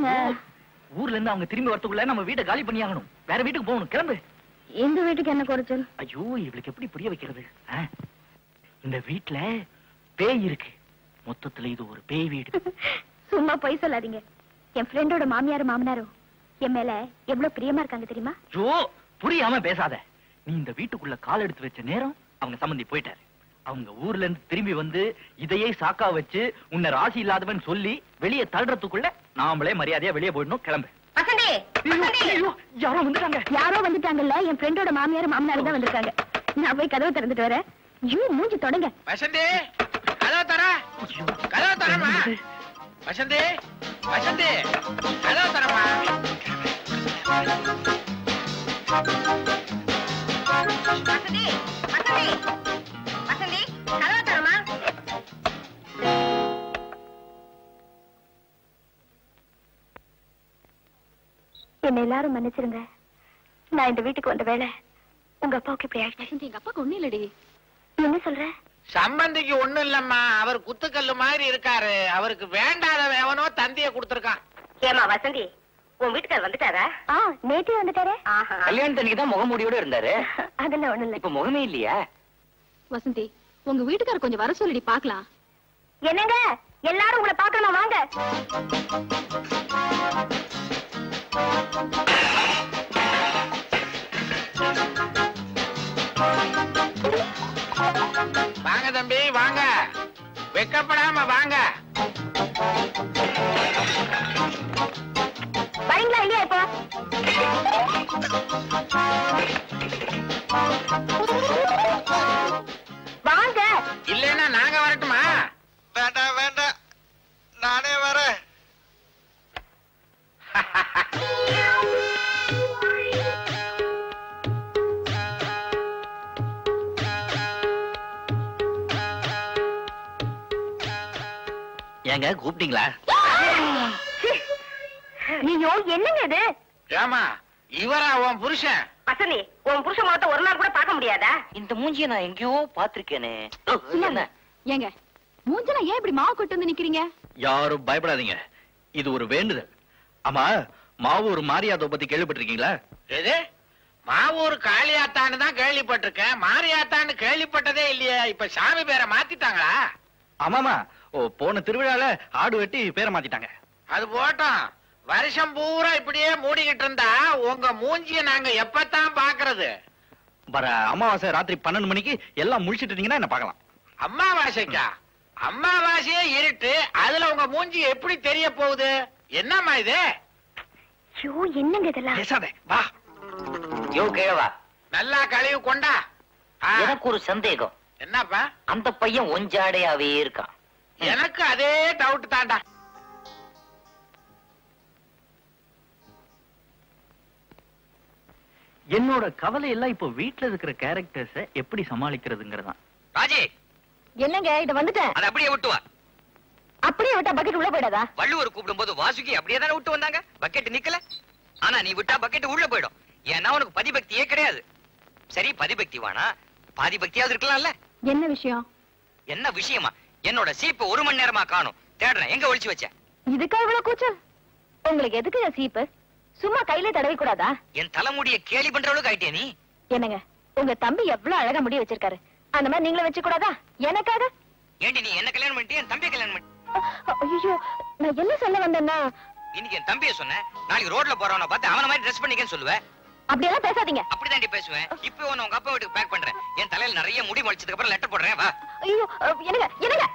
ஊர்ல இருந்து அவங்க திரும்பி வரதுக்குள்ள நம்ம வீட்டை காலி பண்ணி ஆகணும். வேற வீட்டுக்கு போகணும். கிளம்பு. இந்த வீட்டுக்கு என்ன குறைச்சல்? ஐயோ, இவளுக்கு எப்படி புரிய வைக்கிறது? இந்த வீட்டுல பேய் இருக்கு. மொத்தத்துல இது ஒரு பேய் வீடு. சும்மா பொய் சொல்லாதீங்க. என் ஃப்ரெண்டோட மாமியாரும் மாமனாரும் என் மேல எவ்வளவு பிரியமா இருக்காங்க தெரியுமா? ஐயோ, புரியாம பேசாத. நீ இந்த வீட்டுக்குள்ள கால் எடுத்து வச்ச நேரம் அவங்க சம்பந்தி போயிட்டாரு. அவங்க ஊர்ல இருந்து திரும்பி வந்து இதையே சாக்கா வச்சு உன்னை ராசி இல்லாதவன் சொல்லி வெளியே தள்ளுறதுக்குள்ள நாமளே மரியாதையா வெளியே போயிடணும். கிளம்பு. யாரோ வந்துட்டாங்க. யாரோ வந்துட்டாங்கல்ல, என் ஃப்ரெண்டோட மாமியாரும் மாமனாரும் தான் வந்திருக்காங்க. நான் போய் கதவை திறந்துட்டு வரேன். ஐயோ, மூஞ்சி தொடங்க. வசந்தி, கதவை தர. கதவை தரமா? வசந்தி, வசந்தி, கதவை தரமா? வசந்தி, வசந்தி, வசந்தி, கதவை தரமா? என்ன எல்லாரும் மன்னிச்சிருங்க. நான் இந்த வீட்டுக்கு வந்த வேலை உங்க அப்பாவுக்கு இப்படி ஆயிடுச்சு. எங்க அப்பாவுக்கு ஒண்ணு இல்லடி. என்ன சொல்ற? சம்பந்திக்கு ஒண்ணு இல்லம்மா. அவர் குத்துக்கல்லு மாதிரி இருக்காரு. அவருக்கு வேண்டாத எவனோ தந்திய கொடுத்திருக்கான். ஏமா வசந்தி, உன் வீட்டுக்காரர் வந்துட்டாரா? நேற்றே வந்துட்டாரே. கல்யாணத்தன்னைக்கு தான் முகமூடியோட இருந்தாரு. அதெல்லாம் ஒண்ணு இல்ல. இப்ப முகமே இல்லையா? வசந்தி, உங்க வீட்டுக்காரர் கொஞ்சம் வர சொல்லிடி பாக்கலாம். என்னங்க, எல்லாரும் உங்களை பாக்கணும், வாங்க. வாங்க தம்பி, வாங்க. வெக்கப்படாம வாங்க. வரீங்களா இல்லையா? இப்போ வாங்க. இல்லைன்னா நாங்க வரட்டுமா? வேண்டாம் வேண்டாம், நானே வரேன். ஏங்க கூப்பிட்டீங்களா? நீயோ என்னங்க இது? ஏமா, இவரா உன் புருஷன்? வசந்தி, உன் புருஷன் முகத்தை ஒரு நாள் கூட பார்க்க முடியாதா? இந்த மூஞ்சிய நான் எங்கேயோ பாத்திருக்கேனே. ஏங்க, மூஞ்சல ஏன் இப்படி மாவு கொட்டு வந்து நிக்கிறீங்க? யாரும் பயப்படாதீங்க, இது ஒரு வேண்டுதல். ஆமா, மாவூர் மாரியாத்தோ பத்தி கேள்விப்பட்டிருக்கீங்களா? எது? மாவூர் காளியாத்தான்னு தான் கேள்விப்பட்டிருக்கேன். மாரியாத்தான்னு கேள்விப்பட்டதே இல்லையே. இப்ப சாமி பேரை மாத்திட்டாங்களா? ஆமாமா, போன திருவிழால ஆடு வெட்டி பேரை மாத்திட்டாங்க. அது போட்டோம். வருஷம் பூரா இப்படியே மூடிக்கிட்டு இருந்தா உங்க மூஞ்சிய நாங்க எப்பத்தான் பாக்குறது? வர அமாவாசை ராத்திரி 12 மணிக்கு எல்லாம் முடிச்சிட்டு இருந்தீங்கன்னா என்ன பார்க்கலாம். அம்மாவாசைக்கா? அம்மாவாசையே இருட்டு, அதுல உங்க மூஞ்சி எப்படி தெரிய போகுது? என்னம்மா இது? ஐயோ, என்னங்க இதெல்லாம்? பேசாதே, வா. யோ கேவா, நல்லா கழிவு கொண்டா. எனக்கு ஒரு சந்தேகம். என்னப்பா? அந்த பையன் ஒஞ்சாடையாவே இருக்கான். எனக்கு அதே டவுட் தாண்டா. என்னோட கவலை எல்லாம் இப்போ வீட்டுல இருக்கிற கேரக்டர்ஸ் எப்படி சமாளிக்கிறதுங்கிறதான். ராஜி, என்னங்க, இத வந்துட்டேன். அத அப்படியே விட்டு வா. அப்படியே விட்டா பக்கெட் உள்ள போயிடாதா? வள்ளுவர் கூப்பிடும் போது வாசுகி அப்படியே தானே விட்டு வந்தாங்க. பக்கெட் நிக்கல. ஆனா நீ விட்டா பக்கெட் உள்ள போயிடும். ஏன்னா உனக்கு பதிபக்தியே கிடையாது. சரி, பதிபக்தி வானா பாதி பக்தியாவது இருக்கலாம்ல. என்ன விஷயம்? என்ன விஷயமா? என்னோட சீப்பு 1 மணி நேரமா காணும். தேடுறேன், எங்க ஒளிச்சு வச்ச? இதுக்கா இவ்வளவு கூச்சம்? உங்களுக்கு எதுக்கு சீப்பு? சும்மா கையில தடவி கூடாதா? என் தலைமுடிய கேலி பண்ற அளவுக்கு ஆயிட்டே நீ. என்னங்க, உங்க தம்பி எவ்வளவு அழகா முடி வச்சிருக்காரு. அந்த மாதிரி நீங்களும் வச்சு கூடாதா? எனக்காக? ஏண்டி நீ என்ன கல்யாணம் பண்ணிட்டு என் தம்பியை கல்யாணம் பண்ணி? ஐயோ, நான் என்ன சொல்ல வந்தேன்னா, இன்னைக்கு என் தம்பியை சொன்னேன், நாளைக்கு ரோட்ல போறவன பார்த்து அவன மாதிரி ட்ரெஸ் பண்ணிக்கன்னு சொல்லுவேன். அப்படியெல்லாம் பேசாதீங்க. அப்படிதாண்டி பேசுவேன். இப்போ உன்னை உங்க அப்பா வீட்டுக்கு பேக் பண்றேன். என் தலையில நிறைய முடி முளைச்சதுக்கு அப்புறம் லெட்டர் போடுறேன், வா. ஐயோ, என்னங்க என்னங்க?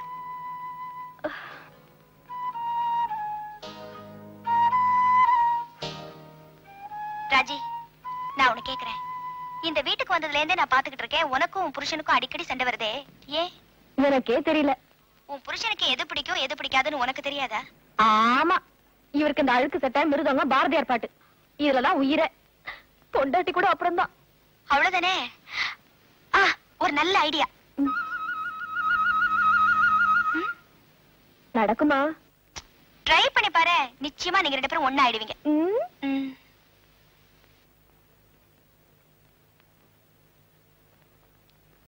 ராஜி, நான் உனக்கு கேக்குறேன். இந்த வீட்டுக்கு வந்ததுல இருந்தே நான் பாத்துக்கிட்டு இருக்கேன், உனக்கும் உன் புருஷனுக்கும் அடிக்கடி சண்டை வருதே, ஏன்? எனக்கே தெரியல. உன் புருஷனுக்கு எது பிடிக்கும் எது பிடிக்காதுன்னு உனக்கு தெரியாதா? ஆமா, இவருக்கு இந்த அழுக்கு சட்டை, மிருதங்க, பாரதியார் பாட்டு இதுலதான் உயிரை. பொண்டாட்டி கூட அப்புறம் தான். அவ்வளவுதானே? ஒரு நல்ல ஐடியா. நடக்குமா? ட்ரை பண்ணி பாரு, நிச்சயமா நீங்க 2 பேரும் ஒண்ணா ஆயிடுவீங்க.